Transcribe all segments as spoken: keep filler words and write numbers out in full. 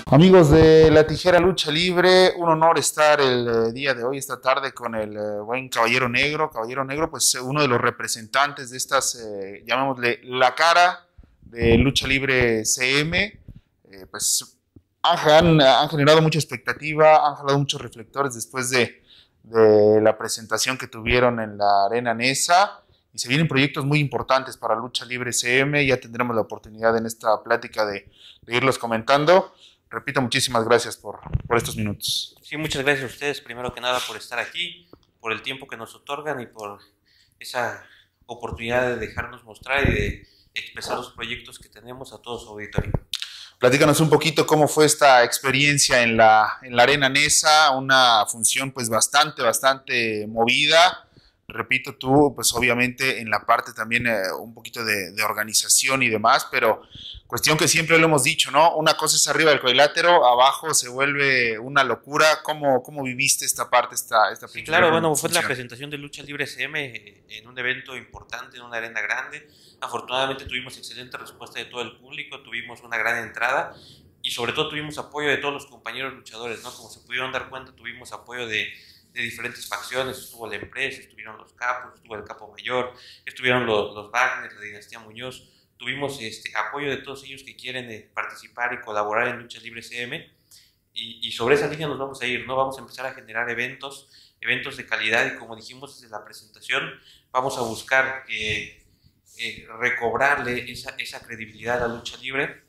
Amigos de La Tijera Lucha Libre, un honor estar el eh, día de hoy, esta tarde, con el eh, buen Caballero Negro. Caballero Negro, pues eh, uno de los representantes de estas, eh, llamémosle, la cara de Lucha Libre C M. Eh, pues han, han generado mucha expectativa, han jalado muchos reflectores después de, de la presentación que tuvieron en la Arena Nesa. Y se vienen proyectos muy importantes para Lucha Libre C M. Ya tendremos la oportunidad en esta plática de, de irlos comentando. Repito, muchísimas gracias por, por estos minutos. Sí, muchas gracias a ustedes, primero que nada, por estar aquí, por el tiempo que nos otorgan y por esa oportunidad de dejarnos mostrar y de expresar los proyectos que tenemos a todo su auditorio. Platícanos un poquito cómo fue esta experiencia en la, en la Arena Nesa, una función pues bastante, bastante movida. Repito, tú pues obviamente en la parte también eh, un poquito de, de organización y demás, pero cuestión que siempre lo hemos dicho, ¿no? Una cosa es arriba del cuadrilátero, abajo se vuelve una locura. ¿Cómo, cómo viviste esta parte, esta, esta Sí, claro, bueno, fue función? la presentación de Lucha Libre C M en un evento importante, en una arena grande. Afortunadamente tuvimos excelente respuesta de todo el público, tuvimos una gran entrada y sobre todo tuvimos apoyo de todos los compañeros luchadores, ¿no? Como se pudieron dar cuenta, tuvimos apoyo de, de diferentes facciones. Estuvo la empresa, estuvieron los capos, estuvo el capo mayor, estuvieron los, los Wagner, la dinastía Muñoz. Tuvimos este, apoyo de todos ellos que quieren eh, participar y colaborar en Lucha Libre C M y, y sobre esa línea nos vamos a ir, ¿no? Vamos a empezar a generar eventos, eventos de calidad y como dijimos desde la presentación, vamos a buscar eh, eh, recobrarle esa, esa credibilidad a la lucha libre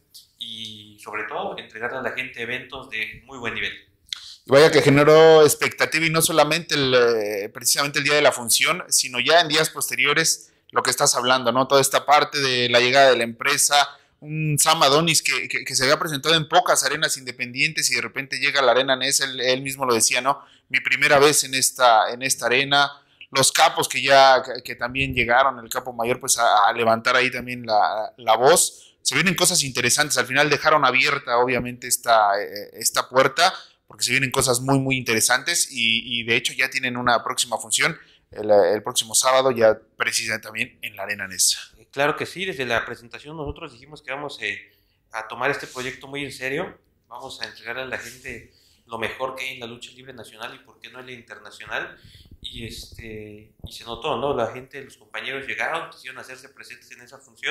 y sobre todo entregarle a la gente eventos de muy buen nivel. Y vaya que generó expectativa, y no solamente el, eh, precisamente el día de la función, sino ya en días posteriores, lo que estás hablando, ¿no? Toda esta parte de la llegada de la empresa, un Sam Adonis que, que, que se había presentado en pocas arenas independientes y de repente llega a la Arena Nesa. Él, él mismo lo decía, ¿no? Mi primera vez en esta, en esta arena. Los capos que ya, que, que también llegaron, el capo mayor, pues a, a levantar ahí también la, la voz. Se vienen cosas interesantes. Al final dejaron abierta, obviamente, esta, eh, esta puerta, porque se vienen cosas muy, muy interesantes y, y de hecho ya tienen una próxima función el, el próximo sábado, ya precisamente también en la Arena Nesa. Eh, claro que sí, desde la presentación nosotros dijimos que vamos eh, a tomar este proyecto muy en serio, vamos a entregarle a la gente lo mejor que hay en la lucha libre nacional y por qué no en la internacional. Y, este, y se notó, ¿no? La gente, los compañeros llegaron, quisieron hacerse presentes en esa función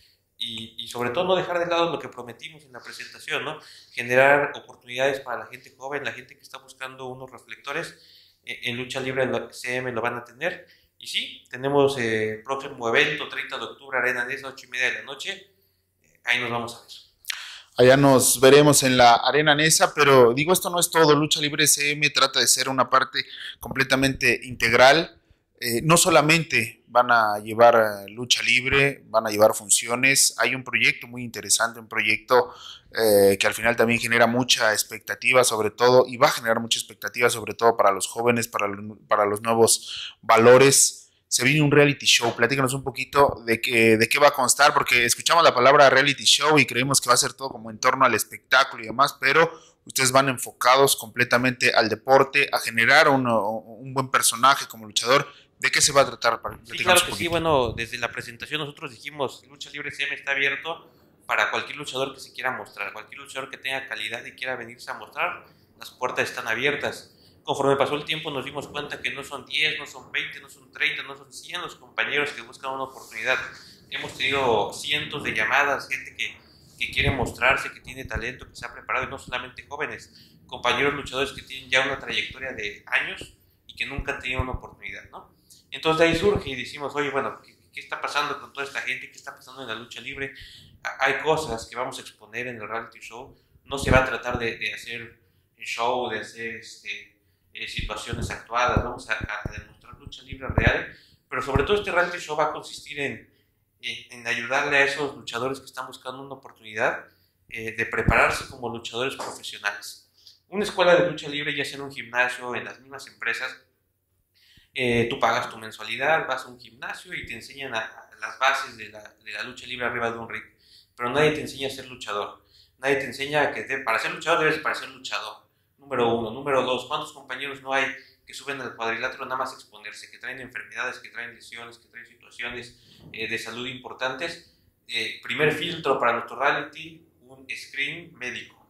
y, y sobre todo no dejar de lado lo que prometimos en la presentación, ¿no? Generar oportunidades para la gente joven, la gente que está buscando unos reflectores. Eh, en Lucha Libre en la C M lo van a tener. Y sí, tenemos eh, próximo evento, treinta de octubre, Arena Nesa, ocho y media de la noche. Eh, ahí nos vamos a ver. Allá nos veremos en la Arena Nesa, pero digo, esto no es todo. Lucha Libre C M trata de ser una parte completamente integral. Eh, no solamente van a llevar lucha libre, van a llevar funciones. Hay un proyecto muy interesante, un proyecto eh, que al final también genera mucha expectativa, sobre todo, y va a generar mucha expectativa, sobre todo para los jóvenes, para, para los nuevos valores. Se viene un reality show. Platícanos un poquito de qué, de qué va a constar, porque escuchamos la palabra reality show y creemos que va a ser todo como en torno al espectáculo y demás, pero ustedes van enfocados completamente al deporte, a generar un, un buen personaje como luchador. ¿De qué se va a tratar? Sí, claro que sí. Bueno, desde la presentación nosotros dijimos, Lucha Libre C M está abierto para cualquier luchador que se quiera mostrar, cualquier luchador que tenga calidad y quiera venirse a mostrar, las puertas están abiertas. Conforme pasó el tiempo nos dimos cuenta que no son diez, no son veinte, no son treinta, no son cien los compañeros que buscan una oportunidad. Hemos tenido cientos de llamadas, gente que, que quiere mostrarse, que tiene talento, que se ha preparado, y no solamente jóvenes, compañeros luchadores que tienen ya una trayectoria de años y que nunca han tenido una oportunidad, ¿no? Entonces de ahí surge y decimos, oye, bueno, ¿qué, qué está pasando con toda esta gente? ¿Qué está pasando en la lucha libre? Hay cosas que vamos a exponer en el reality show. No se va a tratar de, de hacer show, de hacer este, eh, situaciones actuadas. Vamos a, a demostrar lucha libre real. Pero sobre todo este reality show va a consistir en, en, en ayudarle a esos luchadores que están buscando una oportunidad eh, de prepararse como luchadores profesionales. Una escuela de lucha libre, ya sea en un gimnasio, en las mismas empresas, Eh, tú pagas tu mensualidad, vas a un gimnasio y te enseñan a, a las bases de la, de la lucha libre arriba de un ring, pero nadie te enseña a ser luchador, nadie te enseña que te, para ser luchador debes para ser luchador, número uno. Número dos, ¿cuántos compañeros no hay que suben al cuadrilátero nada más a exponerse, que traen enfermedades, que traen lesiones, que traen situaciones eh, de salud importantes? Eh, primer filtro para nuestro reality, un screen médico.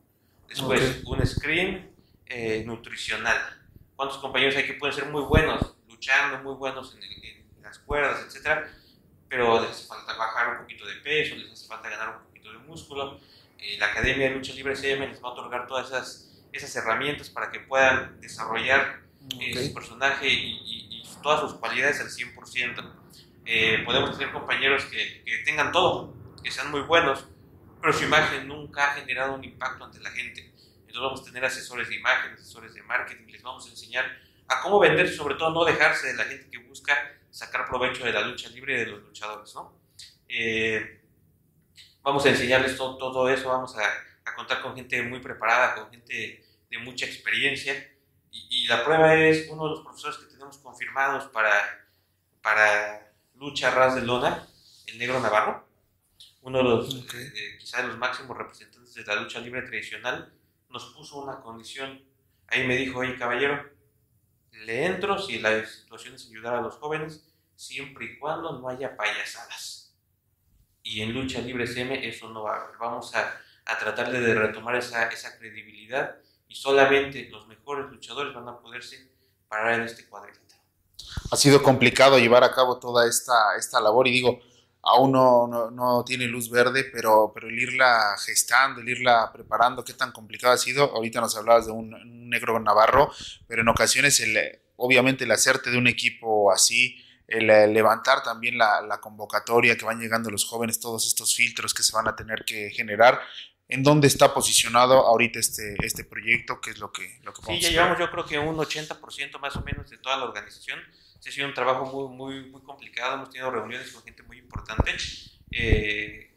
Después, Okay. un screen eh, nutricional. ¿Cuántos compañeros hay que pueden ser muy buenos, luchando, muy buenos en, el- en las cuerdas, etcétera? Pero les hace falta bajar un poquito de peso, les hace falta ganar un poquito de músculo. Eh, la Academia de Lucha Libre C M les va a otorgar todas esas, esas herramientas para que puedan desarrollar eh, Okay. su personaje y, y- y todas sus cualidades al cien por ciento. Eh, podemos tener compañeros que, que tengan todo, que sean muy buenos, pero su imagen nunca ha generado un impacto ante la gente. Entonces vamos a tener asesores de imagen, asesores de marketing, les vamos a enseñar a cómo vender, sobre todo no dejarse de la gente que busca sacar provecho de la lucha libre y de los luchadores, ¿no? Eh, vamos a enseñarles todo, todo eso, vamos a, a contar con gente muy preparada, con gente de mucha experiencia, y, y la prueba es uno de los profesores que tenemos confirmados para, para lucha ras de lona, el Negro Navarro, uno de los, Okay. eh, quizás de los máximos representantes de la lucha libre tradicional, nos puso una condición. Ahí me dijo, oye caballero, le entro si la situación es ayudar a los jóvenes, siempre y cuando no haya payasadas. Y en lucha libre C M eso no va a haber. Vamos a, a tratar de retomar esa, esa credibilidad, y solamente los mejores luchadores van a poderse parar en este cuadrilátero. Ha sido complicado llevar a cabo toda esta, esta labor y digo, aún no, no, no tiene luz verde, pero, pero el irla gestando, el irla preparando, qué tan complicado ha sido. Ahorita nos hablabas de un, un Negro Navarro, pero en ocasiones el, obviamente el hacerte de un equipo así, el, el levantar también la, la convocatoria que van llegando los jóvenes, todos estos filtros que se van a tener que generar. ¿En dónde está posicionado ahorita este, este proyecto? ¿Qué es lo que, lo que Sí, vamos ya a llevamos esperar? yo creo que un ochenta por ciento más o menos de toda la organización. Sí, ha sido un trabajo muy, muy, muy complicado, hemos tenido reuniones con gente muy importante. Eh,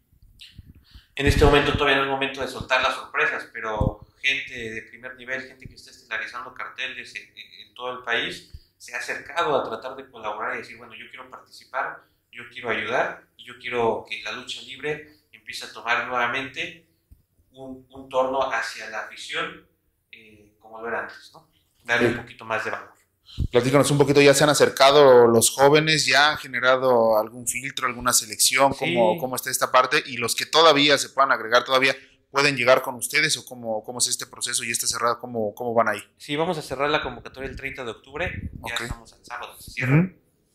en este momento todavía no es momento de soltar las sorpresas, pero gente de primer nivel, gente que está estelarizando carteles en, en todo el país, se ha acercado a tratar de colaborar y decir, bueno, yo quiero participar, yo quiero ayudar, y yo quiero que la lucha libre empiece a tomar nuevamente un, un torno hacia la afición, eh, como lo era antes, ¿no? Darle un Sí. poquito más de valor. Platícanos un poquito, ¿ya se han acercado los jóvenes? ¿Ya han generado algún filtro, alguna selección? ¿Cómo, Sí, cómo está esta parte? Y los que todavía se puedan agregar, ¿todavía pueden llegar con ustedes? ¿O cómo, cómo es este proceso? ¿Y está cerrado? ¿Cómo, cómo van ahí? sí, vamos a cerrar la convocatoria el treinta de octubre, ya Ok. estamos al sábado, se Uh cierra. -huh.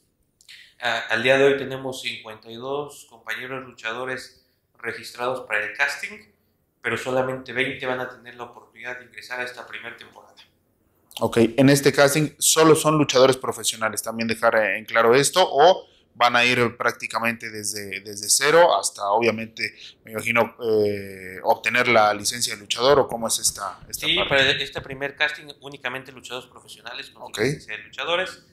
Ah, al día de hoy tenemos cincuenta y dos compañeros luchadores registrados para el casting, pero solamente veinte van a tener la oportunidad de ingresar a esta primera temporada. Ok, en este casting solo son luchadores profesionales, también dejar en claro esto, o van a ir prácticamente desde, desde cero hasta, obviamente, me imagino, eh, obtener la licencia de luchador, o cómo es esta, esta Sí, parte. para este primer casting únicamente luchadores profesionales con Ok, su licencia de luchadores.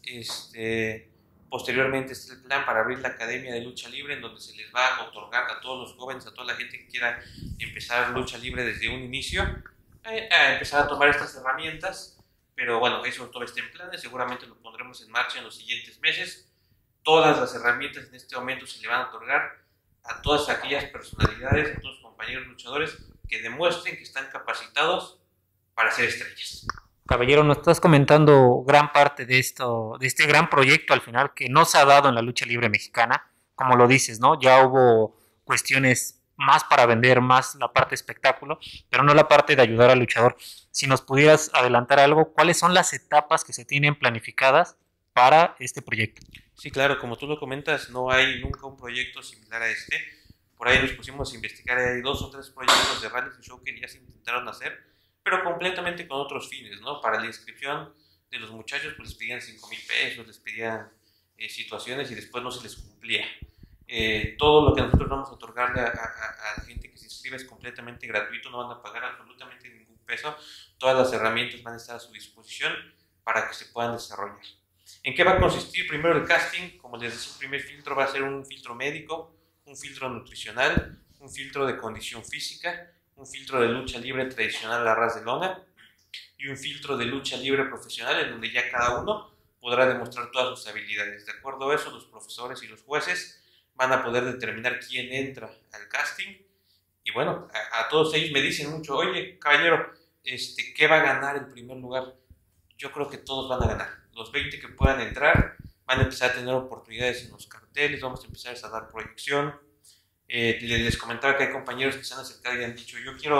Este, posteriormente está el plan para abrir la Academia de Lucha Libre, en donde se les va a otorgar a todos los jóvenes, a toda la gente que quiera empezar lucha libre desde un inicio, eh, a empezar a tomar estas herramientas. Pero bueno, eso todo está en planes, seguramente lo pondremos en marcha en los siguientes meses. Todas las herramientas en este momento se le van a otorgar a todas aquellas personalidades, a todos los compañeros luchadores que demuestren que están capacitados para ser estrellas. Caballero, nos estás comentando gran parte de esto, de este gran proyecto al final que no se ha dado en la lucha libre mexicana, como lo dices, ¿no? Ya hubo cuestiones más para vender, más la parte espectáculo, pero no la parte de ayudar al luchador. Si nos pudieras adelantar algo, ¿cuáles son las etapas que se tienen planificadas para este proyecto? Sí, claro, como tú lo comentas, no hay nunca un proyecto similar a este. Por ahí nos pusimos a investigar, hay dos o tres proyectos de reality show que ya se intentaron hacer, pero completamente con otros fines, ¿no? Para la inscripción de los muchachos, pues les pedían cinco mil pesos, les pedían eh, situaciones y después no se les cumplía. Eh, todo lo que nosotros vamos a otorgarle a, a, a la gente que se inscribe es completamente gratuito, no van a pagar absolutamente ningún peso, todas las herramientas van a estar a su disposición para que se puedan desarrollar. ¿En qué va a consistir? Primero el casting, como les decía, el primer filtro va a ser un filtro médico, un filtro nutricional, un filtro de condición física, un filtro de lucha libre tradicional a ras de lona y un filtro de lucha libre profesional en donde ya cada uno podrá demostrar todas sus habilidades. De acuerdo a eso, los profesores y los jueces van a poder determinar quién entra al casting. Y bueno, a, a todos ellos me dicen mucho, oye, caballero, este, ¿qué va a ganar el primer lugar? Yo creo que todos van a ganar. Los veinte que puedan entrar van a empezar a tener oportunidades en los carteles, vamos a empezar a dar proyección. Eh, les comentaba que hay compañeros que se han acercado y han dicho, yo quiero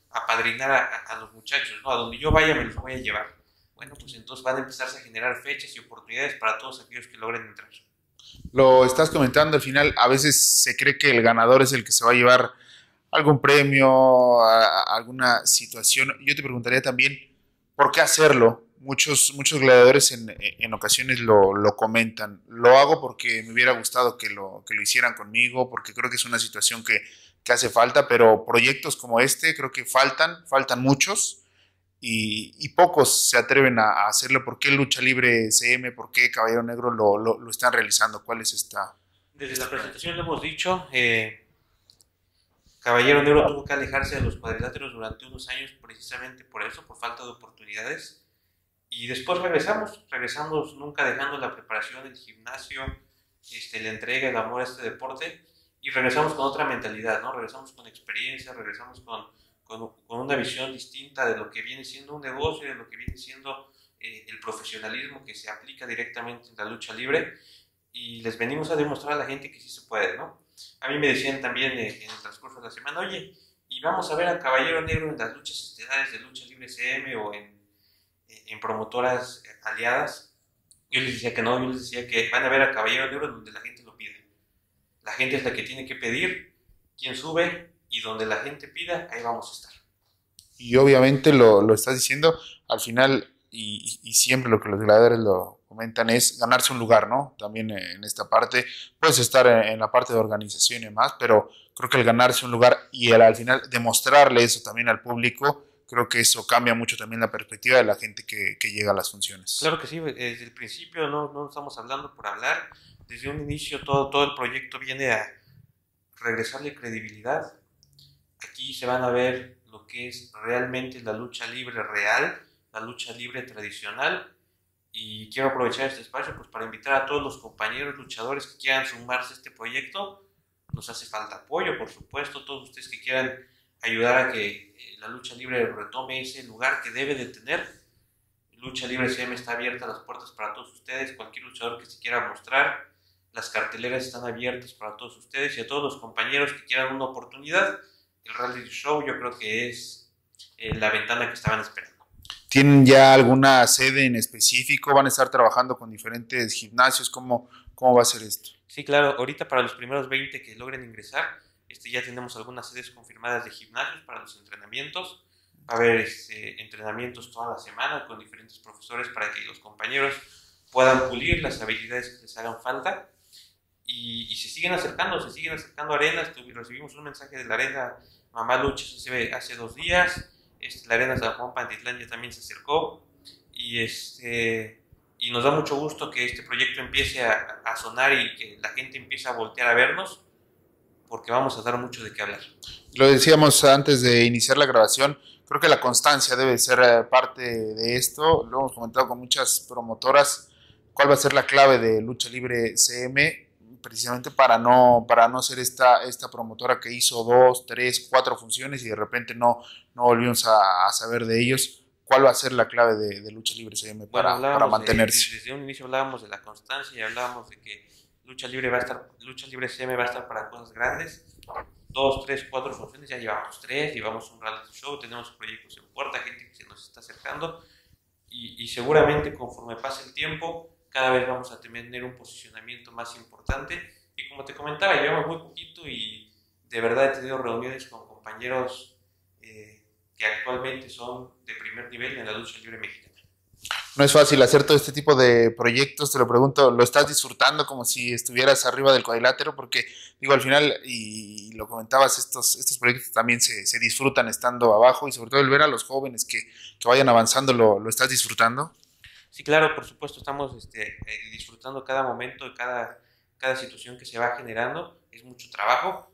apadrinar a, a los muchachos, ¿no? A donde yo vaya me los voy a llevar. Bueno, pues entonces van a empezarse a generar fechas y oportunidades para todos aquellos que logren entrar. Lo estás comentando, al final a veces se cree que el ganador es el que se va a llevar algún premio, a, a alguna situación. Yo te preguntaría también, ¿por qué hacerlo? Muchos, muchos gladiadores en, en ocasiones lo, lo comentan. Lo hago porque me hubiera gustado que lo, que lo hicieran conmigo, porque creo que es una situación que, que hace falta, pero proyectos como este creo que faltan, faltan muchos. Y, y pocos se atreven a, a hacerlo. ¿Por qué Lucha Libre C M? ¿Por qué Caballero Negro lo, lo, lo están realizando? ¿Cuál es esta? Desde esta la presentación lo hemos dicho, eh, Caballero Negro tuvo que alejarse de los cuadriláteros durante unos años precisamente por eso, por falta de oportunidades. Y después regresamos, regresamos nunca dejando la preparación, el gimnasio, este, la entrega, el amor a este deporte, y regresamos con otra mentalidad, ¿no? Regresamos con experiencia, regresamos con, con, con una visión distinta de lo que viene siendo un negocio, de lo que viene siendo eh, el profesionalismo que se aplica directamente en la lucha libre, y les venimos a demostrar a la gente que sí se puede, ¿no? A mí me decían también eh, en el transcurso de la semana, oye, y vamos a ver a Caballero Negro en las luchas estelares de Lucha Libre C M o en, en promotoras aliadas. Yo les decía que no, yo les decía que van a ver a Caballero Negro donde la gente lo pide. La gente es la que tiene que pedir, quien sube, y donde la gente pida, ahí vamos a estar. Y obviamente lo, lo estás diciendo, al final, y, y siempre lo que los gladiadores lo comentan es ganarse un lugar, ¿no? También en esta parte, puedes estar en, en la parte de organización y demás, pero creo que el ganarse un lugar y el, al final demostrarle eso también al público, creo que eso cambia mucho también la perspectiva de la gente que, que llega a las funciones. Claro que sí, desde el principio no, no estamos hablando por hablar, desde un inicio todo, todo el proyecto viene a regresarle credibilidad. Aquí se van a ver lo que es realmente la lucha libre real, la lucha libre tradicional, y quiero aprovechar este espacio pues para invitar a todos los compañeros luchadores que quieran sumarse a este proyecto. Nos hace falta apoyo, por supuesto, todos ustedes que quieran ayudar a que la lucha libre retome ese lugar que debe de tener. Lucha Libre C M está abierta, las puertas para todos ustedes, cualquier luchador que se quiera mostrar, las carteleras están abiertas para todos ustedes y a todos los compañeros que quieran una oportunidad. El reality show yo creo que es eh, la ventana que estaban esperando. ¿Tienen ya alguna sede en específico? ¿Van a estar trabajando con diferentes gimnasios? ¿Cómo, cómo va a ser esto? Sí, claro, ahorita para los primeros veinte que logren ingresar, este, ya tenemos algunas sedes confirmadas de gimnasios para los entrenamientos. Va a haber este, entrenamientos toda la semana con diferentes profesores para que los compañeros puedan pulir las habilidades que les hagan falta. Y, y se siguen acercando, se siguen acercando arenas. Recibimos un mensaje de la arena Mamá Lucha hace, hace dos días. Este, la arena San Juan Pantitlán ya también se acercó. Y, este, y nos da mucho gusto que este proyecto empiece a, a sonar y que la gente empiece a voltear a vernos, porque vamos a dar mucho de qué hablar. Lo decíamos antes de iniciar la grabación, creo que la constancia debe ser parte de esto. Lo hemos comentado con muchas promotoras. ¿Cuál va a ser la clave de Lucha Libre C M? Precisamente para no, para no ser esta, esta promotora que hizo dos, tres, cuatro funciones y de repente no, no volvimos a, a saber de ellos. ¿Cuál va a ser la clave de, de Lucha Libre C M para, bueno, para mantenerse? De, desde un inicio hablábamos de la constancia y hablábamos de que Lucha Libre va a estar, Lucha Libre C M va a estar para cosas grandes. Dos, tres, cuatro funciones, ya llevamos tres, llevamos un reality show, tenemos proyectos en puerta, gente que se nos está acercando y, y seguramente conforme pase el tiempo cada vez vamos a tener un posicionamiento más importante. Y como te comentaba, llevamos muy poquito y de verdad he tenido reuniones con compañeros eh, que actualmente son de primer nivel en la lucha libre mexicana. No es fácil hacer todo este tipo de proyectos, te lo pregunto, ¿lo estás disfrutando como si estuvieras arriba del cuadrilátero? Porque, digo, al final, y lo comentabas, estos, estos proyectos también se, se disfrutan estando abajo y sobre todo el ver a los jóvenes que, que vayan avanzando, ¿lo, lo estás disfrutando? Sí, claro, por supuesto, estamos este, eh, disfrutando cada momento y cada, cada situación que se va generando. Es mucho trabajo,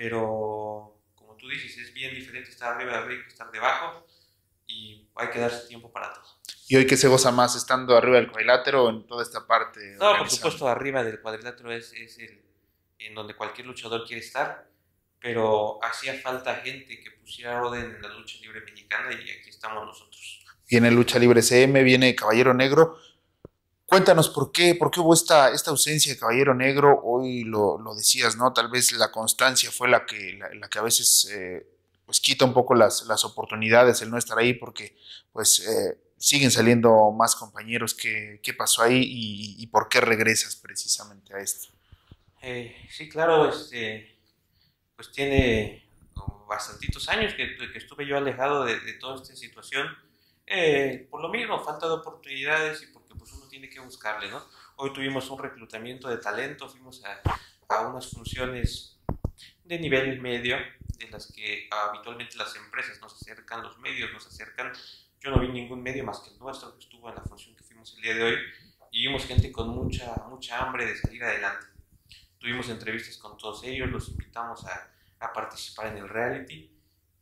pero como tú dices, es bien diferente estar arriba del ring que estar debajo y hay que darse tiempo para todo. ¿Y hoy qué se goza más, estando arriba del cuadrilátero o en toda esta parte? No, por supuesto, arriba del cuadrilátero es, es el en donde cualquier luchador quiere estar, pero hacía falta gente que pusiera orden en la lucha libre mexicana y aquí estamos nosotros. Viene Lucha Libre C M, viene Caballero Negro. Cuéntanos por qué, por qué hubo esta, esta ausencia de Caballero Negro. Hoy lo, lo decías, ¿no? Tal vez la constancia fue la que, la, la que a veces eh, pues quita un poco las, las oportunidades el no estar ahí, porque pues eh, siguen saliendo más compañeros. ¿Qué, qué pasó ahí y, y por qué regresas precisamente a esto? Eh, sí, claro, este, pues tiene como bastantitos años que, que estuve yo alejado de, de toda esta situación, eh, por lo mismo, falta de oportunidades y porque pues uno tiene que buscarle, ¿no? Hoy tuvimos un reclutamiento de talento, fuimos a, a unas funciones de nivel medio, de las que habitualmente las empresas nos acercan, los medios nos acercan. Yo no vi ningún medio más que el nuestro, que estuvo en la función que fuimos el día de hoy, y vimos gente con mucha, mucha hambre de salir adelante. Tuvimos entrevistas con todos ellos, los invitamos a, a participar en el reality,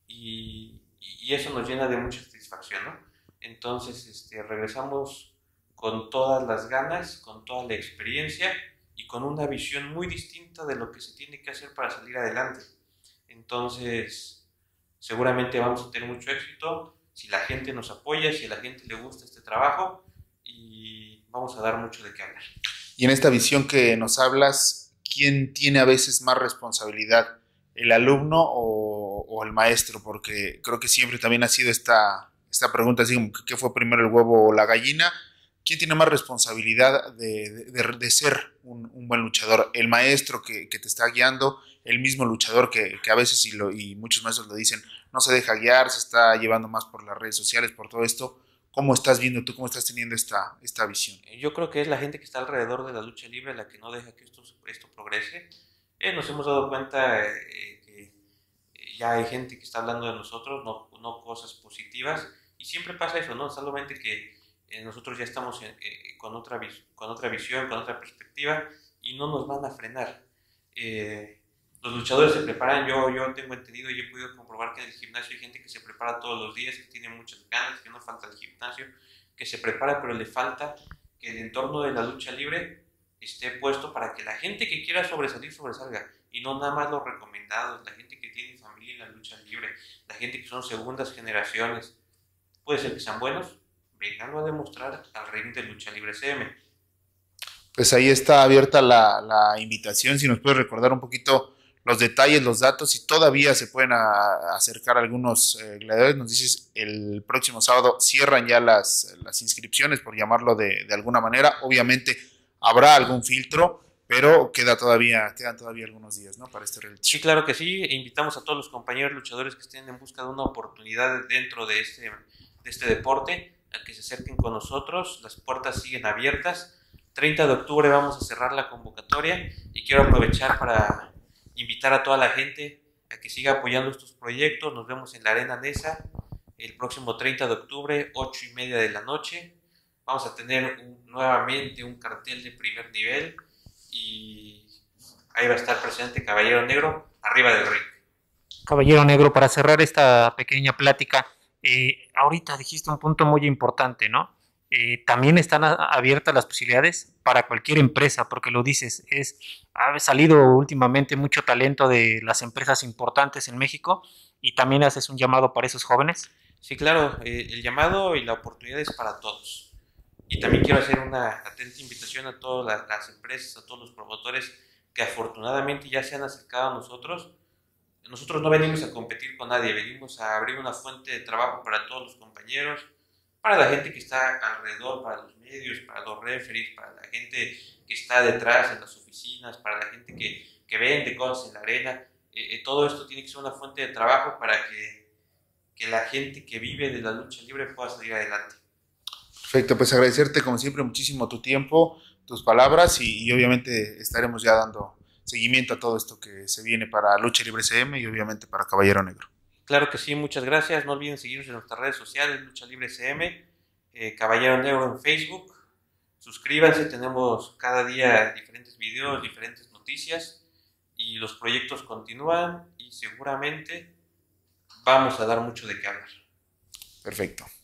y, y eso nos llena de mucha satisfacción, ¿no? Entonces este, regresamos con todas las ganas, con toda la experiencia y con una visión muy distinta de lo que se tiene que hacer para salir adelante. Entonces, seguramente vamos a tener mucho éxito si la gente nos apoya, si a la gente le gusta este trabajo, y vamos a dar mucho de qué hablar. Y en esta visión que nos hablas, ¿quién tiene a veces más responsabilidad? ¿El alumno o, o el maestro? Porque creo que siempre también ha sido esta, esta pregunta, así como, ¿qué fue primero, el huevo o la gallina? ¿Quién tiene más responsabilidad de, de, de ser un, un buen luchador? ¿El maestro que, que te está guiando? ¿El mismo luchador que, que a veces, y, lo, y muchos maestros lo dicen, no se deja guiar, se está llevando más por las redes sociales, por todo esto? ¿Cómo estás viendo tú, cómo estás teniendo esta, esta visión? Yo creo que es la gente que está alrededor de la lucha libre la que no deja que esto, esto progrese. Eh, nos hemos dado cuenta eh, que ya hay gente que está hablando de nosotros, no, no cosas positivas, y siempre pasa eso, ¿no? Solamente que eh, nosotros ya estamos en, eh, con, otra vis con otra visión, con otra perspectiva, y no nos van a frenar. Eh, los luchadores se preparan, yo, yo tengo entendido y he podido comprobar que en el gimnasio hay gente que se prepara todos los días, que tiene muchas ganas, que no falta el gimnasio, que se prepara, pero le falta que el entorno de la lucha libre esté puesto para que la gente que quiera sobresalir, sobresalga, y no nada más los recomendados, la gente que tiene familia en la lucha libre, la gente que son segundas generaciones. Puede ser que sean buenos, venganlo a demostrar al ring de Lucha Libre C M. Pues ahí está abierta la, la invitación, si nos puedes recordar un poquito los detalles, los datos, si todavía se pueden a, acercar algunos eh, gladiadores. Nos dices, el próximo sábado cierran ya las, las inscripciones, por llamarlo de, de alguna manera. Obviamente habrá algún filtro, pero queda todavía, quedan todavía algunos días, ¿no?, para este reality. Sí, claro que sí, e invitamos a todos los compañeros luchadores que estén en busca de una oportunidad dentro de este, de este deporte, a que se acerquen con nosotros. Las puertas siguen abiertas. treinta de octubre vamos a cerrar la convocatoria, y quiero aprovechar para invitar a toda la gente a que siga apoyando estos proyectos. Nos vemos en la Arena Nesa el próximo treinta de octubre, ocho y media de la noche. Vamos a tener un, nuevamente un cartel de primer nivel, y ahí va a estar presente Caballero Negro arriba del ring. Caballero Negro, para cerrar esta pequeña plática, eh, ahorita dijiste un punto muy importante, ¿no? Eh, también están a, abiertas las posibilidades para cualquier empresa, porque lo dices, es, ha salido últimamente mucho talento de las empresas importantes en México, y también haces un llamado para esos jóvenes. Sí, claro, eh, el llamado y la oportunidad es para todos. Y también quiero hacer una atenta invitación a todas las, las empresas, a todos los promotores que afortunadamente ya se han acercado a nosotros. Nosotros no venimos a competir con nadie, venimos a abrir una fuente de trabajo para todos los compañeros, para la gente que está alrededor, para los medios, para los referees, para la gente que está detrás en las oficinas, para la gente que, que vende cosas en la arena. Eh, eh, todo esto tiene que ser una fuente de trabajo para que, que la gente que vive de la lucha libre pueda salir adelante. Perfecto, pues agradecerte como siempre muchísimo tu tiempo, tus palabras, y, y obviamente estaremos ya dando seguimiento a todo esto que se viene para Lucha Libre C M y obviamente para Caballero Negro. Claro que sí, muchas gracias. No olviden seguirnos en nuestras redes sociales, Lucha Libre C M, eh, Caballero Negro en Facebook. Suscríbanse, tenemos cada día diferentes videos, diferentes noticias, y los proyectos continúan, y seguramente vamos a dar mucho de qué hablar. Perfecto.